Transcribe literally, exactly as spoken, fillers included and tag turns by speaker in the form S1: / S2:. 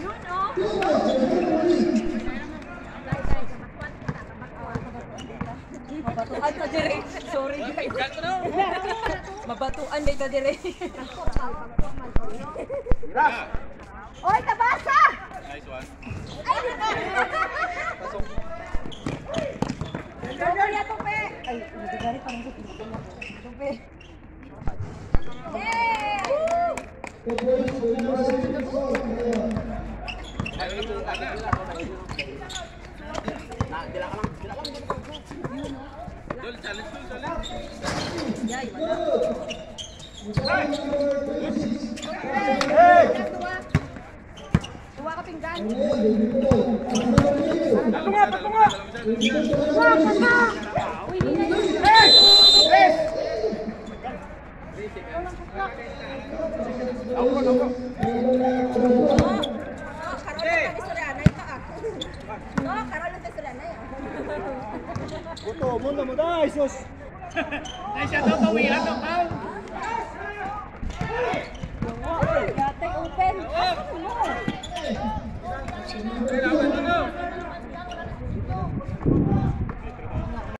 S1: Mabatuan ta dire. Sorry guys. Mabatuan day ta dire. Oy, tabasa!
S2: Nice one.
S1: Ay! Pasok. Ay, ya tupe. Ay, nagagari pa ng tupe. Yay!
S2: Dol, challenge dol, challenge.
S1: Yay, wala.
S3: Hey!
S1: Tuwa ka pinggan.
S3: Tato nga, tato nga!
S1: Tuwa ka na! Uy, hindi na yun.
S3: Hey! Hey! Ako, ako.
S1: No, Karol na Tesoranay ah.
S3: Buto, muna mo dahil, sus!
S2: Ay, siya daw, pawiran daw, pao.
S1: Gatay open.